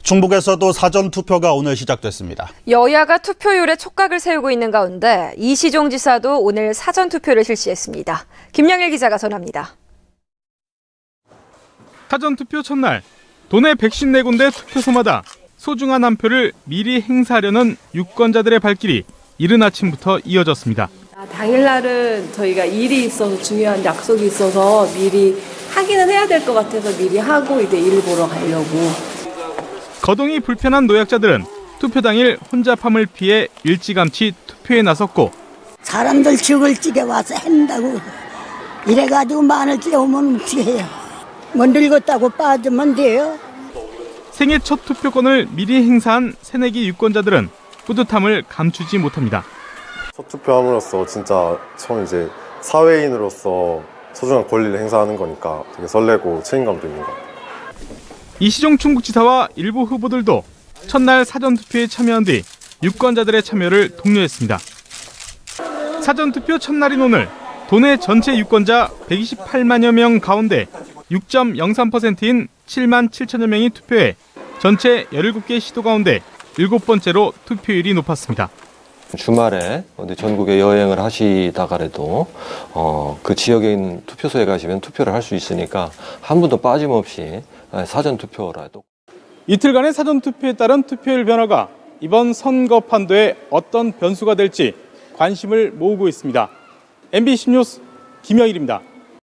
충북에서도 사전투표가 오늘 시작됐습니다. 여야가 투표율에 촉각을 세우고 있는 가운데 이시종 지사도 오늘 사전투표를 실시했습니다. 김영일 기자가 전합니다. 사전투표 첫날, 도내 154군데 투표소마다 소중한 한 표를 미리 행사하려는 유권자들의 발길이 이른 아침부터 이어졌습니다. 당일날은 저희가 일이 있어서 중요한 약속이 있어서 미리 하기는 해야 될 것 같아서 미리 하고 이제 일 보러 가려고. 거동이 불편한 노약자들은 투표 당일 혼잡함을 피해 일찌감치 투표에 나섰고 사람들 죽을 찌게 와서 한다고 이래가지고 마늘 찌게 오면 어떻게 해요. 못 늙었다고 빠지면 돼요. 생애 첫 투표권을 미리 행사한 새내기 유권자들은 뿌듯함을 감추지 못합니다. 첫 투표함으로써 진짜 처음 이제 사회인으로서 소중한 권리를 행사하는 거니까 되게 설레고 책임감도 있는 것 같아요. 이시종 충북지사와 일부 후보들도 첫날 사전투표에 참여한 뒤 유권자들의 참여를 독려했습니다. 사전투표 첫날인 오늘 도내 전체 유권자 128만여 명 가운데 6.03%인 7만 7천여 명이 투표해 전체 17개 시도 가운데 7번째로 투표율이 높았습니다. 주말에 어디 전국에 여행을 하시다가라도 그 지역에 있는 투표소에 가시면 투표를 할 수 있으니까 한 분도 빠짐없이 사전투표라도. 이틀간의 사전투표에 따른 투표율 변화가 이번 선거 판도에 어떤 변수가 될지 관심을 모으고 있습니다. MBC 뉴스 김영일입니다.